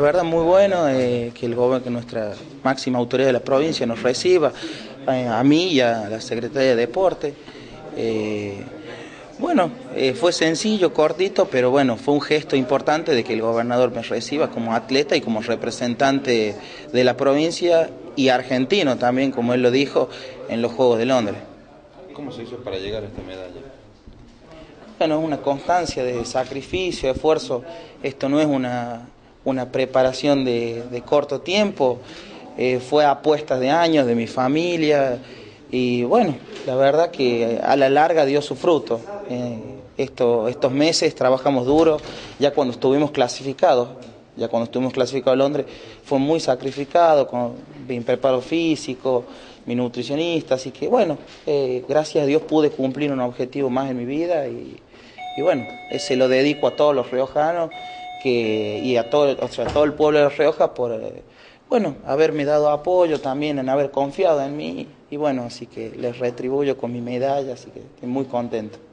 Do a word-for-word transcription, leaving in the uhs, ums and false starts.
La verdad muy bueno eh, que el gobierno, que nuestra máxima autoridad de la provincia nos reciba, eh, a mí y a la Secretaría de Deporte. Eh, bueno, eh, fue sencillo, cortito, pero bueno, fue un gesto importante de que el gobernador me reciba como atleta y como representante de la provincia y argentino también, como él lo dijo, en los Juegos de Londres. ¿Cómo se hizo para llegar a esta medalla? Bueno, es una constancia de sacrificio, de esfuerzo. Esto no es una, una preparación de, de corto tiempo, eh, fue apuestas de años de mi familia y bueno, la verdad que a la larga dio su fruto. Eh, esto, estos meses trabajamos duro, ya cuando estuvimos clasificados, ya cuando estuvimos clasificados a Londres, fue muy sacrificado, con mi preparo físico, mi nutricionista, así que bueno, eh, gracias a Dios pude cumplir un objetivo más en mi vida y, y bueno, eh, se lo dedico a todos los riojanos que, y a todo, o sea, a todo el pueblo de La Rioja por, eh, bueno, haberme dado apoyo también, en haber confiado en mí y bueno, así que les retribuyo con mi medalla, así que estoy muy contento.